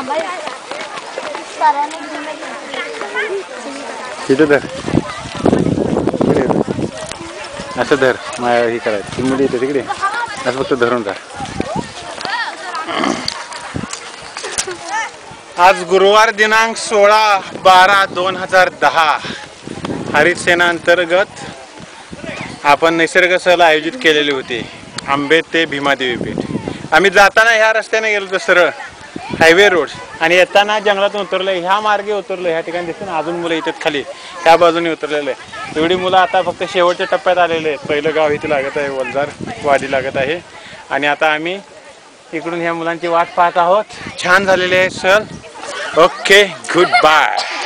तिथे धर असं धर हे करायचं ती मुली येते तिकडे असं फक्त धरून धर. आज गुरुवार दिनांक 16/12/2010 हरित सेना अंतर्गत आपण निसर्ग सहल आयोजित केलेली होती आंबे ते भीमादेवी पेठ. आम्ही जाताना ह्या रस्त्याने गेलो होतो सरळ हायवे रोड आणि येताना जंगलातून उतरलो. ह्या मार्गे उतरलो. ह्या ठिकाणी दिसतं ना अजून मुलं इथेच खाली ह्या बाजूने उतरलेले आहे. एवढी मुलं आता फक्त शेवटच्या टप्प्यात आलेले आहेत. पहिलं गाव इथे लागत आहे वलजार वाडी लागत आहे आणि आता आम्ही इकडून ह्या मुलांची वाट पाहत आहोत. छान झालेली आहे सहल. Okay good bye.